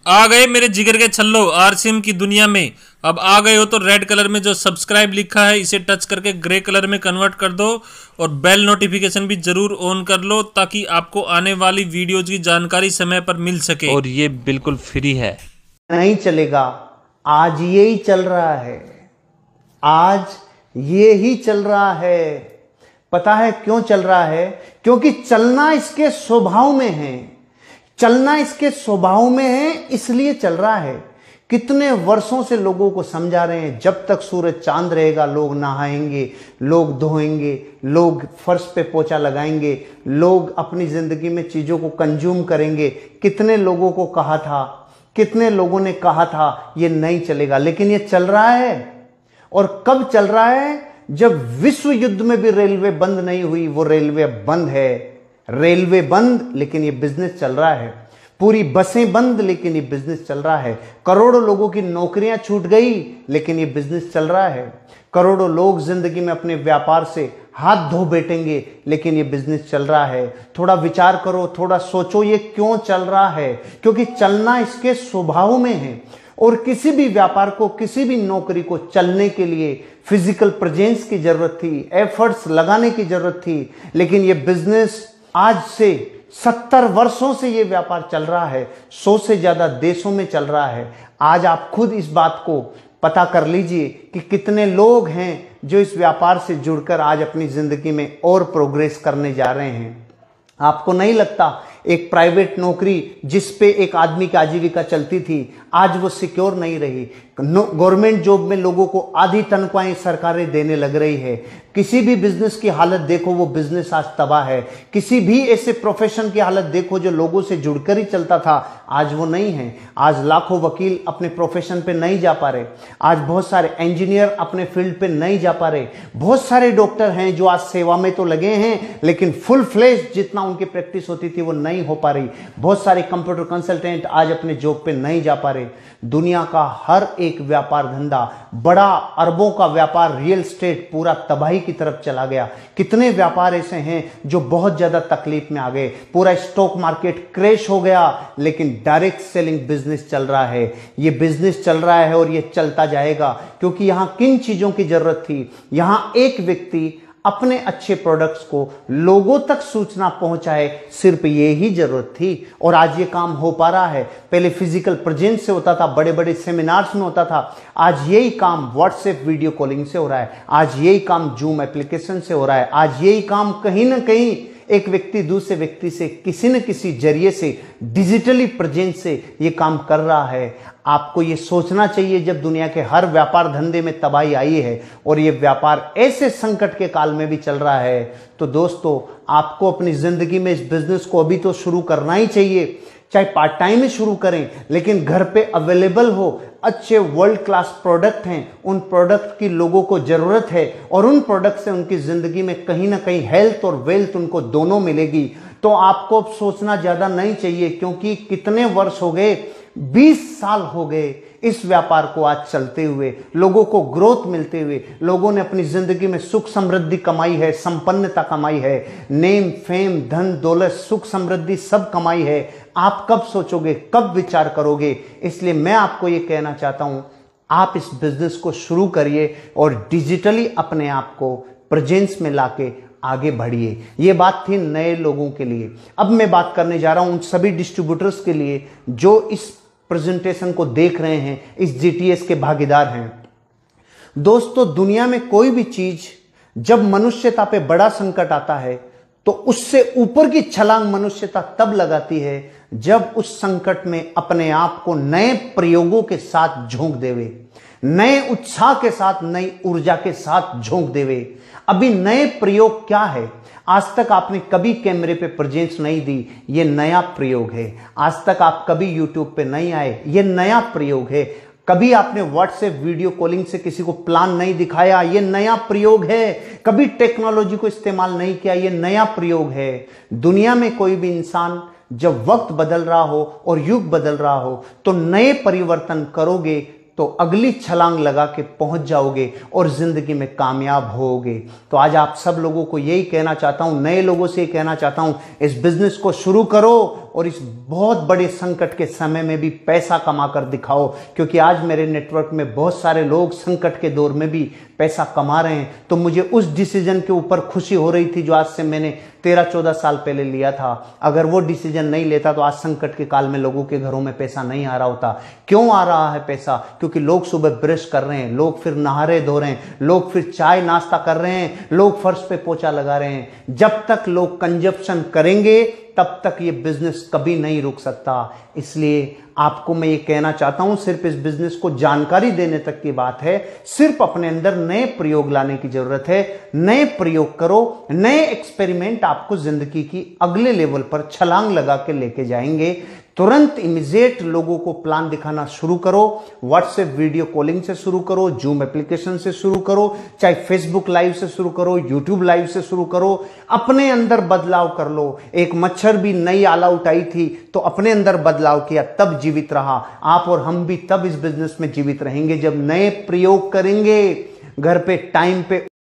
आ गए मेरे जिगर के छल्लो आरसीएम की दुनिया में। अब आ गए हो तो रेड कलर में जो सब्सक्राइब लिखा है इसे टच करके ग्रे कलर में कन्वर्ट कर दो और बेल नोटिफिकेशन भी जरूर ऑन कर लो ताकि आपको आने वाली वीडियोज की जानकारी समय पर मिल सके, और ये बिल्कुल फ्री है। नहीं चलेगा, आज ये ही चल रहा है, आज ये ही चल रहा है। पता है क्यों चल रहा है? क्योंकि चलना इसके स्वभाव में है, चलना इसके स्वभाव में है, इसलिए चल रहा है। कितने वर्षों से लोगों को समझा रहे हैं, जब तक सूरज चांद रहेगा लोग नहाएंगे, लोग धोएंगे, लोग फर्श पे पोछा लगाएंगे, लोग अपनी जिंदगी में चीजों को कंज्यूम करेंगे। कितने लोगों को कहा था, कितने लोगों ने कहा था ये नहीं चलेगा, लेकिन ये चल रहा है। और कब चल रहा है? जब विश्व युद्ध में भी रेलवे बंद नहीं हुई, वो रेलवे बंद है। रेलवे बंद लेकिन ये बिजनेस चल रहा है। पूरी बसें बंद लेकिन ये बिजनेस चल रहा है। करोड़ों लोगों की नौकरियां छूट गई लेकिन ये बिजनेस चल रहा है। करोड़ों लोग जिंदगी में अपने व्यापार से हाथ धो बैठेंगे लेकिन ये बिजनेस चल रहा है। थोड़ा विचार करो, थोड़ा सोचो ये क्यों चल रहा है? क्योंकि चलना इसके स्वभाव में है। और किसी भी व्यापार को, किसी भी नौकरी को चलने के लिए फिजिकल प्रेजेंस की जरूरत थी, एफर्ट्स लगाने की जरूरत थी। लेकिन ये बिजनेस आज से 70 वर्षों से ये व्यापार चल रहा है, 100 से ज्यादा देशों में चल रहा है। आज आप खुद इस बात को पता कर लीजिए कि कितने लोग हैं जो इस व्यापार से जुड़कर आज अपनी जिंदगी में और प्रोग्रेस करने जा रहे हैं। आपको नहीं लगता एक प्राइवेट नौकरी जिस पे एक आदमी की आजीविका चलती थी, आज वो सिक्योर नहीं रही। गवर्नमेंट जॉब में लोगों को आधी तनख्वाहें सरकारें देने लग रही है। किसी भी बिजनेस की हालत देखो, वो बिजनेस आज तबाह है। किसी भी ऐसे प्रोफेशन की हालत देखो जो लोगों से जुड़कर ही चलता था, आज वो नहीं है। आज लाखों वकील अपने प्रोफेशन पे नहीं जा पा रहे। आज बहुत सारे इंजीनियर अपने फील्ड पे नहीं जा पा रहे। बहुत सारे डॉक्टर हैं जो आज सेवा में तो लगे हैं लेकिन फुल फ्लेज जितना उनकी प्रैक्टिस होती थी वो नहीं हो पा रही। बहुत सारे कंप्यूटर कंसल्टेंट आज अपने जॉब पे नहीं जा पा रहे। दुनिया का हर एक व्यापार धंधा, बड़ा अरबों का व्यापार, रियल एस्टेट पूरा तबाही की तरफ चला गया। कितने व्यापार ऐसे हैं जो बहुत ज्यादा तकलीफ में आ गए। पूरा स्टॉक मार्केट क्रैश हो गया लेकिन डायरेक्ट सेलिंग बिजनेस चल रहा है। ये बिजनेस चल रहा है और ये चलता जाएगा। क्योंकि यहां किन चीजों की जरूरत थी? यहां एक व्यक्ति अपने अच्छे प्रोडक्ट्स को लोगों तक सूचना पहुंचाए, सिर्फ ये ही जरूरत थी। और आज ये काम हो पा रहा है। पहले फिजिकल प्रेजेंस से होता था, बड़े बड़े सेमिनार्स में होता था। आज यही काम व्हाट्सएप वीडियो कॉलिंग से हो रहा है। आज यही काम जूम एप्लीकेशन से हो रहा है। आज यही काम कहीं ना कहीं एक व्यक्ति दूसरे व्यक्ति से किसी न किसी जरिए से, डिजिटली प्रेजेंस से ये काम कर रहा है। आपको ये सोचना चाहिए, जब दुनिया के हर व्यापार धंधे में तबाही आई है और ये व्यापार ऐसे संकट के काल में भी चल रहा है, तो दोस्तों आपको अपनी जिंदगी में इस बिजनेस को अभी तो शुरू करना ही चाहिए। चाहे पार्ट टाइम ही शुरू करें, लेकिन घर पे अवेलेबल हो। अच्छे वर्ल्ड क्लास प्रोडक्ट हैं, उन प्रोडक्ट की लोगों को जरूरत है और उन प्रोडक्ट से उनकी जिंदगी में कहीं ना कहीं हेल्थ और वेल्थ उनको दोनों मिलेगी। तो आपको अब सोचना ज्यादा नहीं चाहिए, क्योंकि कितने वर्ष हो गए, 20 साल हो गए इस व्यापार को आज चलते हुए, लोगों को ग्रोथ मिलते हुए। लोगों ने अपनी जिंदगी में सुख समृद्धि कमाई है, संपन्नता कमाई है, नेम फेम धन दौलत सुख समृद्धि सब कमाई है। आप कब सोचोगे, कब विचार करोगे? इसलिए मैं आपको ये कहना चाहता हूं, आप इस बिजनेस को शुरू करिए और डिजिटली अपने आप को प्रेजेंस में लाके आगे बढ़िए। ये बात थी नए लोगों के लिए। अब मैं बात करने जा रहा हूं उन सभी डिस्ट्रीब्यूटर्स के लिए जो इस प्रेजेंटेशन को देख रहे हैं, इस जीटीएस के भागीदार हैं। दोस्तों, दुनिया में कोई भी चीज जब मनुष्यता पे बड़ा संकट आता है तो उससे ऊपर की छलांग मनुष्यता तब लगाती है जब उस संकट में अपने आप को नए प्रयोगों के साथ झोंक देवे, नए उत्साह के साथ, नई ऊर्जा के साथ झोंक देवे। अभी नए प्रयोग क्या है? आज तक आपने कभी कैमरे पे प्रेजेंस नहीं दी, ये नया प्रयोग है। आज तक आप कभी यूट्यूब पे नहीं आए, ये नया प्रयोग है। कभी आपने व्हाट्सएप वीडियो कॉलिंग से किसी को प्लान नहीं दिखाया, ये नया प्रयोग है। कभी टेक्नोलॉजी को इस्तेमाल नहीं किया, ये नया प्रयोग है। दुनिया में कोई भी इंसान जब वक्त बदल रहा हो और युग बदल रहा हो तो नए परिवर्तन करोगे तो अगली छलांग लगा के पहुंच जाओगे और जिंदगी में कामयाब होगे। तो आज आप सब लोगों को यही कहना चाहता हूं, नए लोगों से कहना चाहता हूं, इस बिजनेस को शुरू करो और इस बहुत बड़े संकट के समय में भी पैसा कमा कर दिखाओ, क्योंकि आज मेरे नेटवर्क में बहुत सारे लोग संकट के दौर में भी पैसा कमा रहे हैं। तो मुझे उस डिसीजन के ऊपर खुशी हो रही थी जो आज से मैंने 13-14 साल पहले लिया था। अगर वो डिसीजन नहीं लेता तो आज संकट के काल में लोगों के घरों में पैसा नहीं आ रहा होता। क्यों आ रहा है पैसा? क्योंकि लोग सुबह ब्रश कर रहे हैं, लोग फिर नहारे धो रहे हैं, लोग फिर चाय नाश्ता कर रहे हैं, लोग फर्श पे पोछा लगा रहे हैं। जब तक लोग कंजप्शन करेंगे तब तक ये बिजनेस कभी नहीं रुक सकता। इसलिए आपको मैं ये कहना चाहता हूं, सिर्फ इस बिजनेस को जानकारी देने तक की बात है, सिर्फ अपने अंदर नए प्रयोग लाने की जरूरत है। नए प्रयोग करो, नए एक्सपेरिमेंट आपको जिंदगी की अगले लेवल पर छलांग लगा के लेके जाएंगे। तुरंत इमीडिएट लोगों को प्लान दिखाना शुरू करो। व्हाट्सएप वीडियो कॉलिंग से शुरू करो, जूम एप्लीकेशन से शुरू करो, चाहे फेसबुक लाइव से शुरू करो, यूट्यूब लाइव से शुरू करो। अपने अंदर बदलाव कर लो। एक मच्छर भी नई आल आउट आई थी तो अपने अंदर बदलाव किया, तब जीवित रहा। आप और हम भी तब इस बिजनेस में जीवित रहेंगे जब नए प्रयोग करेंगे। घर पे टाइम पे